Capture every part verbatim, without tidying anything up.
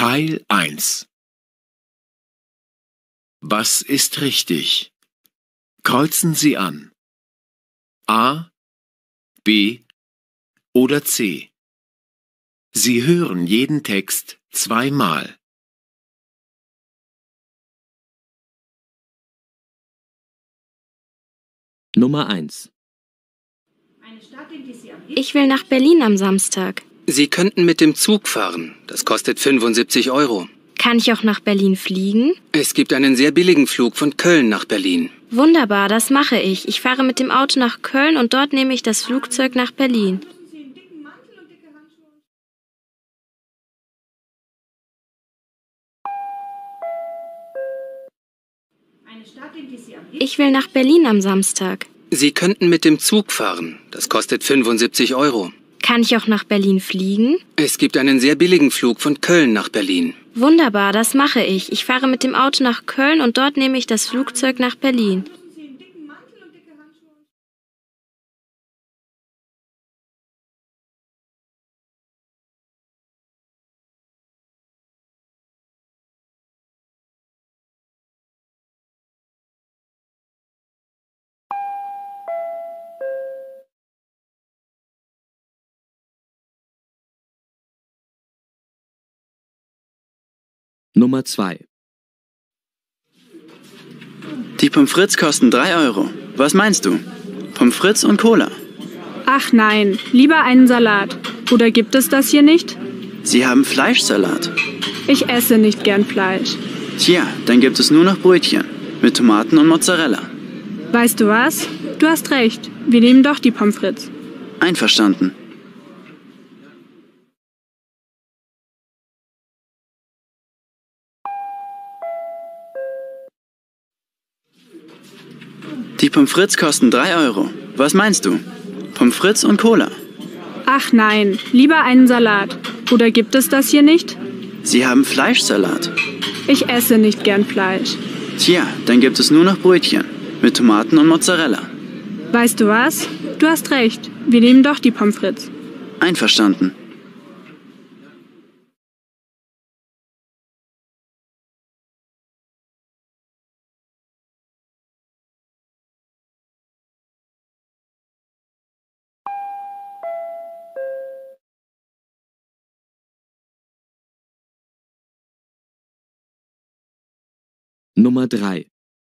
Teil eins. Was ist richtig? Kreuzen Sie an. A, B oder C. Sie hören jeden Text zweimal. Nummer eins. Ich will nach Berlin am Samstag. Sie könnten mit dem Zug fahren. Das kostet fünfundsiebzig Euro. Kann ich auch nach Berlin fliegen? Es gibt einen sehr billigen Flug von Köln nach Berlin. Wunderbar, das mache ich. Ich fahre mit dem Auto nach Köln und dort nehme ich das Flugzeug nach Berlin. Ich will nach Berlin am Samstag. Sie könnten mit dem Zug fahren. Das kostet fünfundsiebzig Euro. Kann ich auch nach Berlin fliegen? Es gibt einen sehr billigen Flug von Köln nach Berlin. Wunderbar, das mache ich. Ich fahre mit dem Auto nach Köln und dort nehme ich das Flugzeug nach Berlin. Nummer zwei. Die Pommes frites kosten drei Euro. Was meinst du? Pommes frites und Cola. Ach nein, lieber einen Salat. Oder gibt es das hier nicht? Sie haben Fleischsalat. Ich esse nicht gern Fleisch. Tja, dann gibt es nur noch Brötchen. Mit Tomaten und Mozzarella. Weißt du was? Du hast recht. Wir nehmen doch die Pommes frites. Einverstanden. Die Pommes frites kosten drei Euro. Was meinst du? Pommes frites und Cola. Ach nein, lieber einen Salat. Oder gibt es das hier nicht? Sie haben Fleischsalat. Ich esse nicht gern Fleisch. Tja, dann gibt es nur noch Brötchen. Mit Tomaten und Mozzarella. Weißt du was? Du hast recht. Wir nehmen doch die Pommes frites. Einverstanden. Nummer drei.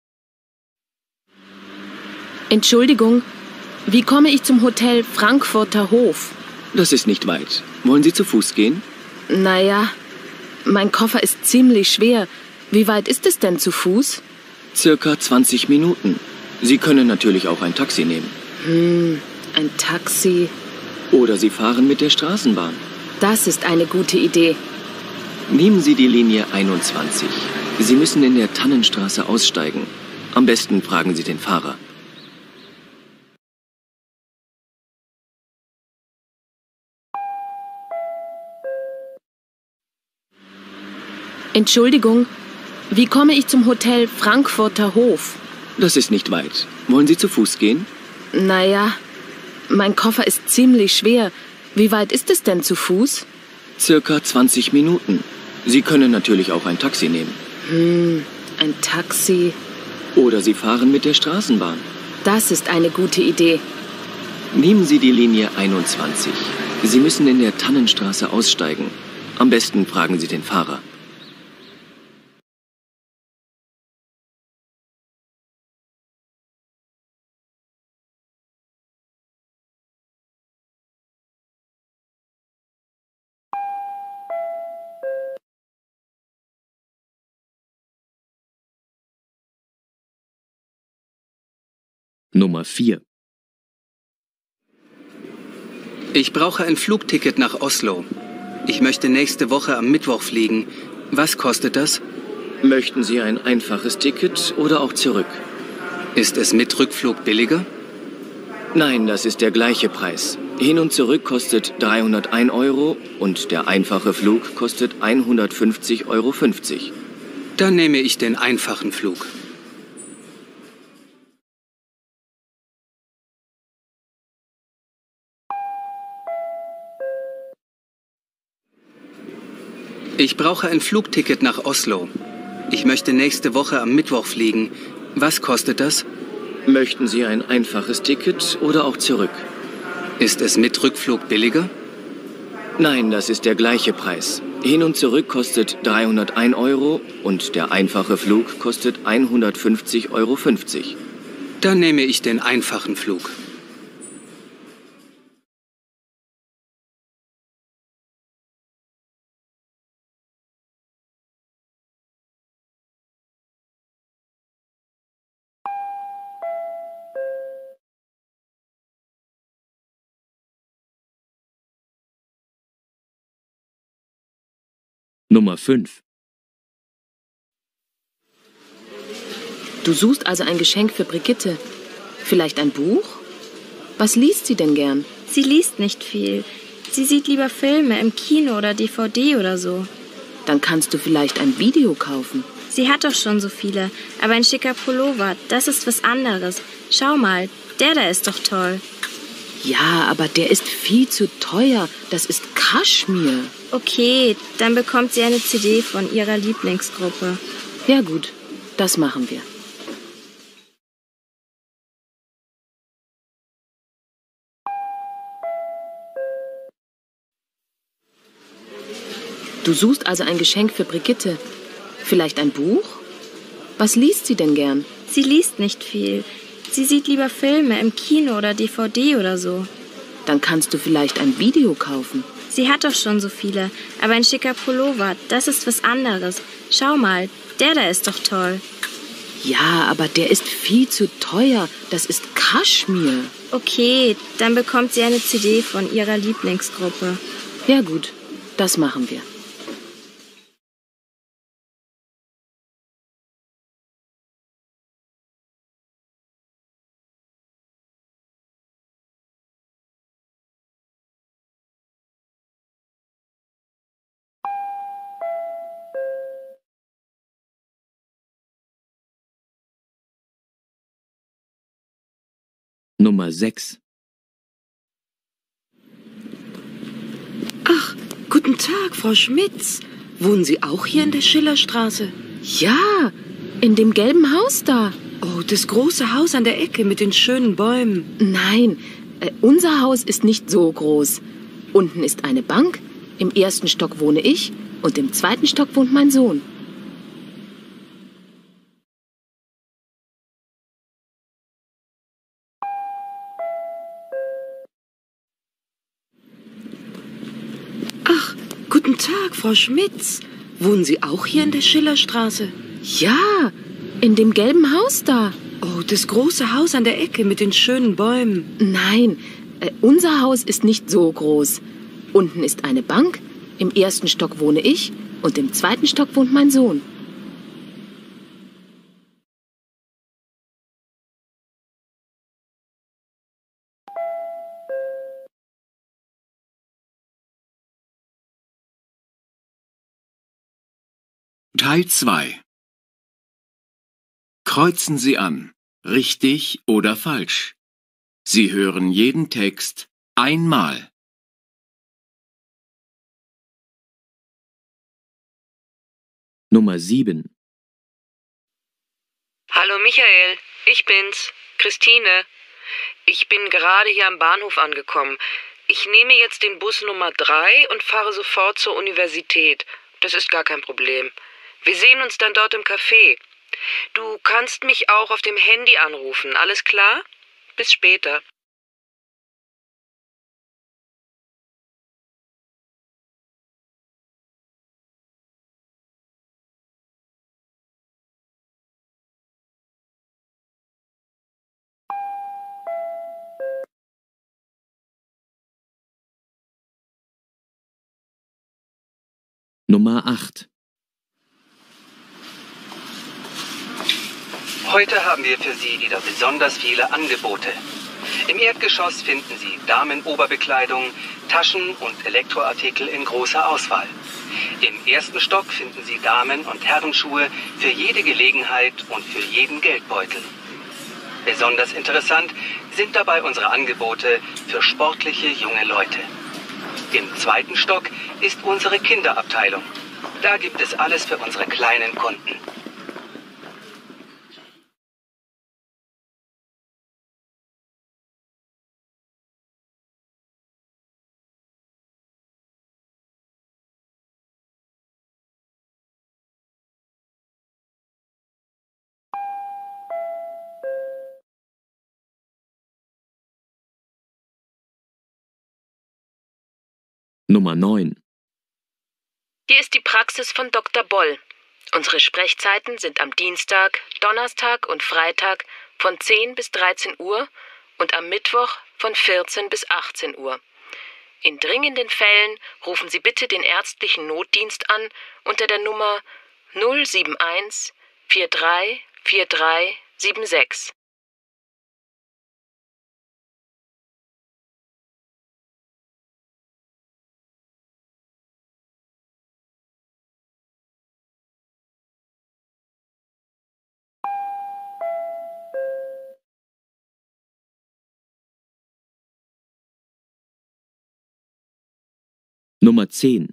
Entschuldigung, wie komme ich zum Hotel Frankfurter Hof? Das ist nicht weit. Wollen Sie zu Fuß gehen? Naja, mein Koffer ist ziemlich schwer. Wie weit ist es denn zu Fuß? Circa zwanzig Minuten. Sie können natürlich auch ein Taxi nehmen. Hm, ein Taxi. Oder Sie fahren mit der Straßenbahn. Das ist eine gute Idee. Nehmen Sie die Linie einundzwanzig. Sie müssen in der Tannenstraße aussteigen. Am besten fragen Sie den Fahrer. Entschuldigung, wie komme ich zum Hotel Frankfurter Hof? Das ist nicht weit. Wollen Sie zu Fuß gehen? Naja, mein Koffer ist ziemlich schwer. Wie weit ist es denn zu Fuß? Circa zwanzig Minuten. Sie können natürlich auch ein Taxi nehmen. Hm, ein Taxi. Oder Sie fahren mit der Straßenbahn. Das ist eine gute Idee. Nehmen Sie die Linie einundzwanzig. Sie müssen in der Tannenstraße aussteigen. Am besten fragen Sie den Fahrer. Nummer vier. Ich brauche ein Flugticket nach Oslo. Ich möchte nächste Woche am Mittwoch fliegen. Was kostet das? Möchten Sie ein einfaches Ticket oder auch zurück? Ist es mit Rückflug billiger? Nein, das ist der gleiche Preis. Hin und zurück kostet dreihundertein Euro und der einfache Flug kostet hundertfünfzig Euro fünfzig. Dann nehme ich den einfachen Flug. Ich brauche ein Flugticket nach Oslo. Ich möchte nächste Woche am Mittwoch fliegen. Was kostet das? Möchten Sie ein einfaches Ticket oder auch zurück? Ist es mit Rückflug billiger? Nein, das ist der gleiche Preis. Hin und zurück kostet dreihundertein Euro und der einfache Flug kostet hundertfünfzig Euro fünfzig. Dann nehme ich den einfachen Flug. Nummer fünf. Du suchst also ein Geschenk für Brigitte. Vielleicht ein Buch? Was liest sie denn gern? Sie liest nicht viel. Sie sieht lieber Filme im Kino oder D V D oder so. Dann kannst du vielleicht ein Video kaufen. Sie hat doch schon so viele. Aber ein schicker Pullover, das ist was anderes. Schau mal, der da ist doch toll. Ja, aber der ist viel zu teuer. Das ist Kaschmir. Okay, dann bekommt sie eine C D von ihrer Lieblingsgruppe. Ja gut, das machen wir. Du suchst also ein Geschenk für Brigitte. Vielleicht ein Buch? Was liest sie denn gern? Sie liest nicht viel. Sie sieht lieber Filme im Kino oder D V D oder so. Dann kannst du vielleicht ein Video kaufen. Sie hat doch schon so viele. Aber ein schicker Pullover, das ist was anderes. Schau mal, der da ist doch toll. Ja, aber der ist viel zu teuer. Das ist Kaschmir. Okay, dann bekommt sie eine C D von ihrer Lieblingsgruppe. Ja gut, das machen wir. Nummer sechs. Ach, guten Tag, Frau Schmitz. Wohnen Sie auch hier in der Schillerstraße? Ja, in dem gelben Haus da. Oh, das große Haus an der Ecke mit den schönen Bäumen. Nein, äh, unser Haus ist nicht so groß. Unten ist eine Bank, im ersten Stock wohne ich und im zweiten Stock wohnt mein Sohn. Ach, guten Tag, Frau Schmitz. Wohnen Sie auch hier in der Schillerstraße? Ja, in dem gelben Haus da. Oh, das große Haus an der Ecke mit den schönen Bäumen. Nein, äh, unser Haus ist nicht so groß. Unten ist eine Bank, im ersten Stock wohne ich und im zweiten Stock wohnt mein Sohn. Teil zwei. Kreuzen Sie an, richtig oder falsch. Sie hören jeden Text einmal. Nummer sieben. Hallo Michael, ich bin's, Christine. Ich bin gerade hier am Bahnhof angekommen. Ich nehme jetzt den Bus Nummer drei und fahre sofort zur Universität. Das ist gar kein Problem. Wir sehen uns dann dort im Café. Du kannst mich auch auf dem Handy anrufen, alles klar? Bis später. Nummer acht. Heute haben wir für Sie wieder besonders viele Angebote. Im Erdgeschoss finden Sie Damenoberbekleidung, Taschen und Elektroartikel in großer Auswahl. Im ersten Stock finden Sie Damen- und Herrenschuhe für jede Gelegenheit und für jeden Geldbeutel. Besonders interessant sind dabei unsere Angebote für sportliche junge Leute. Im zweiten Stock ist unsere Kinderabteilung. Da gibt es alles für unsere kleinen Kunden. Nummer neun. Hier ist die Praxis von Doktor Boll. Unsere Sprechzeiten sind am Dienstag, Donnerstag und Freitag von zehn bis dreizehn Uhr und am Mittwoch von vierzehn bis achtzehn Uhr. In dringenden Fällen rufen Sie bitte den ärztlichen Notdienst an unter der Nummer null sieben eins vier drei vier drei sieben sechs. Nummer zehn.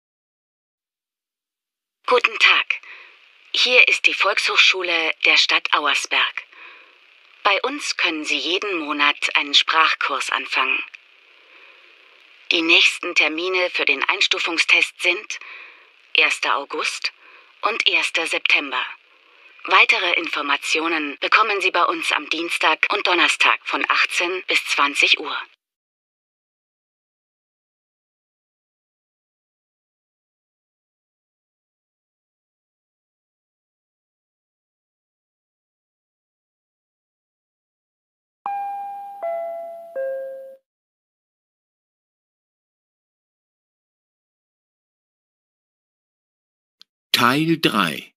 Guten Tag. Hier ist die Volkshochschule der Stadt Auersberg. Bei uns können Sie jeden Monat einen Sprachkurs anfangen. Die nächsten Termine für den Einstufungstest sind erster August und erster September. Weitere Informationen bekommen Sie bei uns am Dienstag und Donnerstag von achtzehn bis zwanzig Uhr. Teil drei.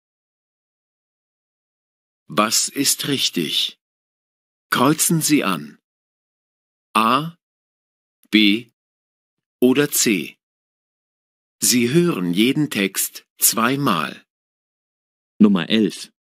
Was ist richtig? Kreuzen Sie an. A, B oder C. Sie hören jeden Text zweimal. Nummer elf.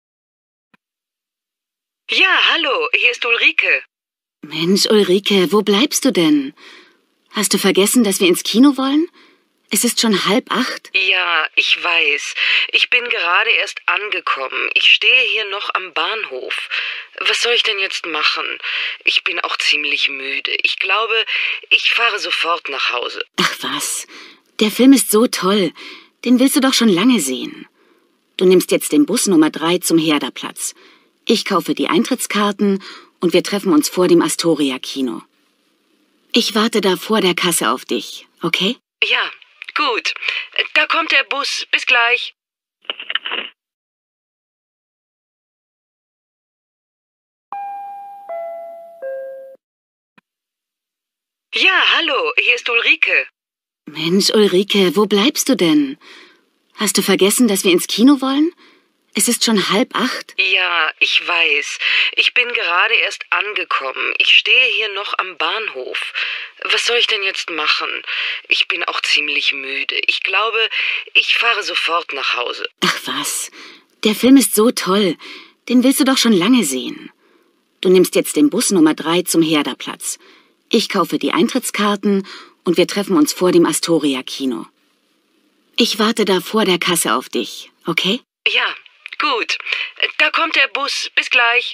Ja, hallo, hier ist Ulrike. Mensch, Ulrike, wo bleibst du denn? Hast du vergessen, dass wir ins Kino wollen? Es ist schon halb acht. Ja, ich weiß. Ich bin gerade erst angekommen. Ich stehe hier noch am Bahnhof. Was soll ich denn jetzt machen? Ich bin auch ziemlich müde. Ich glaube, ich fahre sofort nach Hause. Ach was, der Film ist so toll. Den willst du doch schon lange sehen. Du nimmst jetzt den Bus Nummer drei zum Herderplatz. Ich kaufe die Eintrittskarten und wir treffen uns vor dem Astoria-Kino. Ich warte da vor der Kasse auf dich, okay? Ja. Gut, da kommt der Bus. Bis gleich. Ja, hallo, hier ist Ulrike. Mensch, Ulrike, wo bleibst du denn? Hast du vergessen, dass wir ins Kino wollen? Es ist schon halb acht. Ja, ich weiß. Ich bin gerade erst angekommen. Ich stehe hier noch am Bahnhof. Was soll ich denn jetzt machen? Ich bin auch ziemlich müde. Ich glaube, ich fahre sofort nach Hause. Ach was, der Film ist so toll. Den willst du doch schon lange sehen. Du nimmst jetzt den Bus Nummer drei zum Herderplatz. Ich kaufe die Eintrittskarten und wir treffen uns vor dem Astoria-Kino. Ich warte da vor der Kasse auf dich, okay? Ja. Gut, da kommt der Bus. Bis gleich.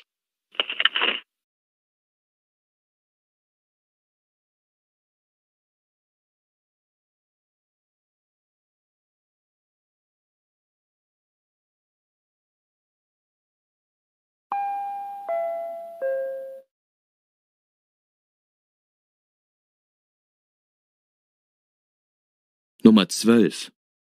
Nummer zwölf.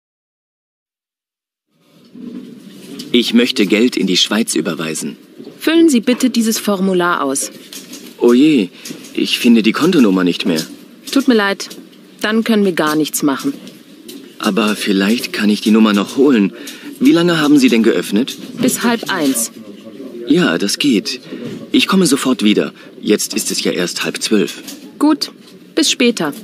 Ich möchte Geld in die Schweiz überweisen. Füllen Sie bitte dieses Formular aus. Oh je, ich finde die Kontonummer nicht mehr. Tut mir leid, dann können wir gar nichts machen. Aber vielleicht kann ich die Nummer noch holen. Wie lange haben Sie denn geöffnet? Bis halb eins. Ja, das geht. Ich komme sofort wieder. Jetzt ist es ja erst halb zwölf. Gut, bis später.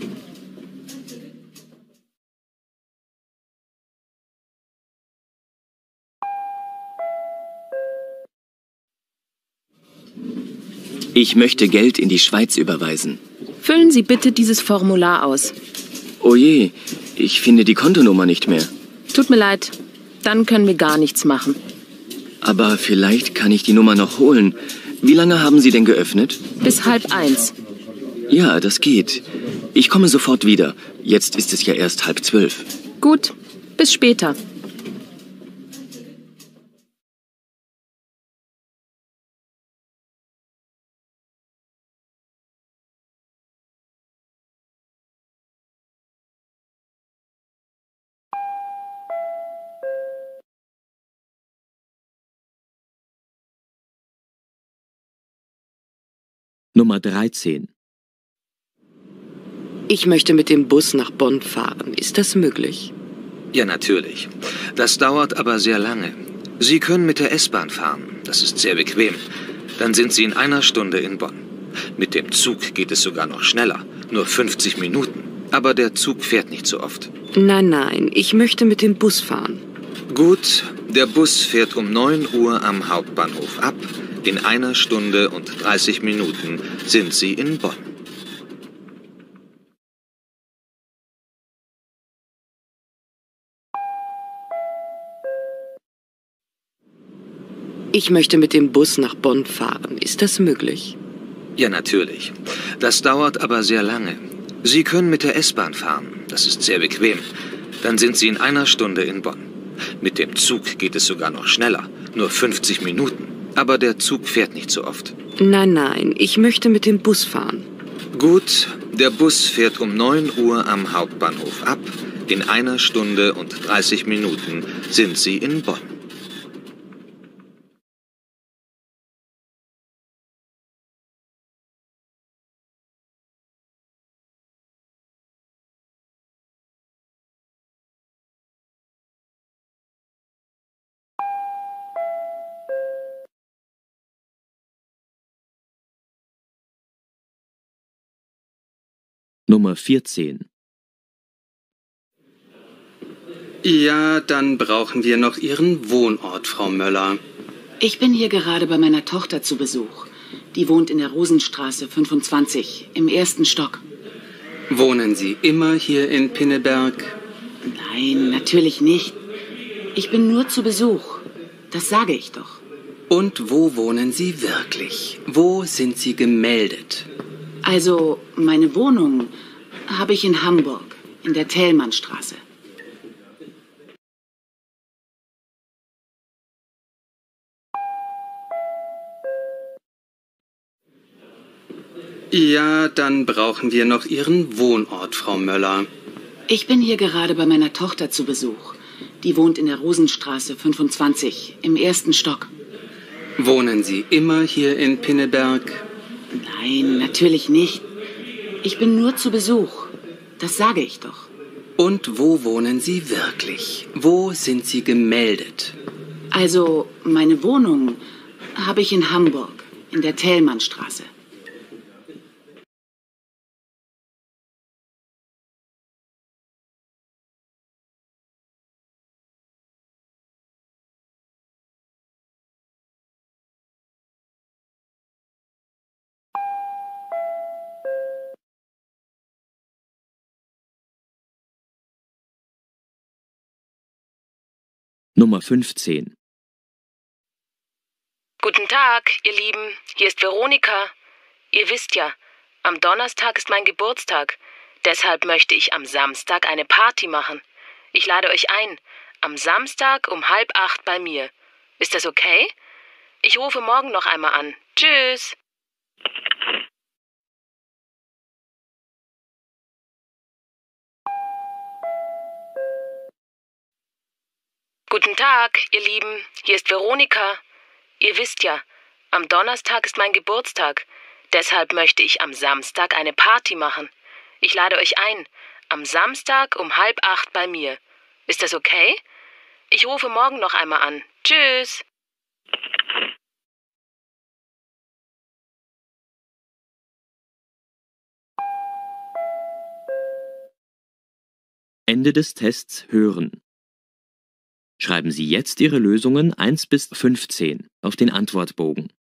Ich möchte Geld in die Schweiz überweisen. Füllen Sie bitte dieses Formular aus. Oh je, ich finde die Kontonummer nicht mehr. Tut mir leid. Dann können wir gar nichts machen. Aber vielleicht kann ich die Nummer noch holen. Wie lange haben Sie denn geöffnet? Bis halb eins. Ja, das geht. Ich komme sofort wieder. Jetzt ist es ja erst halb zwölf. Gut, bis später. Nummer dreizehn. Ich möchte mit dem Bus nach Bonn fahren. Ist das möglich? Ja, natürlich. Das dauert aber sehr lange. Sie können mit der S-Bahn fahren. Das ist sehr bequem. Dann sind Sie in einer Stunde in Bonn. Mit dem Zug geht es sogar noch schneller. Nur fünfzig Minuten. Aber der Zug fährt nicht so oft. Nein, nein. Ich möchte mit dem Bus fahren. Gut, der Bus fährt um neun Uhr am Hauptbahnhof ab. In einer Stunde und dreißig Minuten sind Sie in Bonn. Ich möchte mit dem Bus nach Bonn fahren. Ist das möglich? Ja, natürlich. Das dauert aber sehr lange. Sie können mit der S-Bahn fahren. Das ist sehr bequem. Dann sind Sie in einer Stunde in Bonn. Mit dem Zug geht es sogar noch schneller. Nur fünfzig Minuten. Aber der Zug fährt nicht so oft. Nein, nein. Ich möchte mit dem Bus fahren. Gut, der Bus fährt um neun Uhr am Hauptbahnhof ab. In einer Stunde und dreißig Minuten sind Sie in Bonn. Nummer vierzehn. Ja, dann brauchen wir noch Ihren Wohnort, Frau Möller. Ich bin hier gerade bei meiner Tochter zu Besuch. Die wohnt in der Rosenstraße fünfundzwanzig, im ersten Stock. Wohnen Sie immer hier in Pinneberg? Nein, natürlich nicht. Ich bin nur zu Besuch. Das sage ich doch. Und wo wohnen Sie wirklich? Wo sind Sie gemeldet? Also, meine Wohnung habe ich in Hamburg, in der Thälmannstraße. Ja, dann brauchen wir noch Ihren Wohnort, Frau Möller. Ich bin hier gerade bei meiner Tochter zu Besuch. Die wohnt in der Rosenstraße fünfundzwanzig, im ersten Stock. Wohnen Sie immer hier in Pinneberg? Nein, natürlich nicht. Ich bin nur zu Besuch. Das sage ich doch. Und wo wohnen Sie wirklich? Wo sind Sie gemeldet? Also, meine Wohnung habe ich in Hamburg, in der Thälmannstraße. Nummer fünfzehn. Guten Tag, ihr Lieben. Hier ist Veronika. Ihr wisst ja, am Donnerstag ist mein Geburtstag. Deshalb möchte ich am Samstag eine Party machen. Ich lade euch ein. Am Samstag um halb acht bei mir. Ist das okay? Ich rufe morgen noch einmal an. Tschüss. Guten Tag, ihr Lieben. Hier ist Veronika. Ihr wisst ja, am Donnerstag ist mein Geburtstag. Deshalb möchte ich am Samstag eine Party machen. Ich lade euch ein. Am Samstag um halb acht bei mir. Ist das okay? Ich rufe morgen noch einmal an. Tschüss. Ende des Tests hören. Schreiben Sie jetzt Ihre Lösungen eins bis fünfzehn auf den Antwortbogen.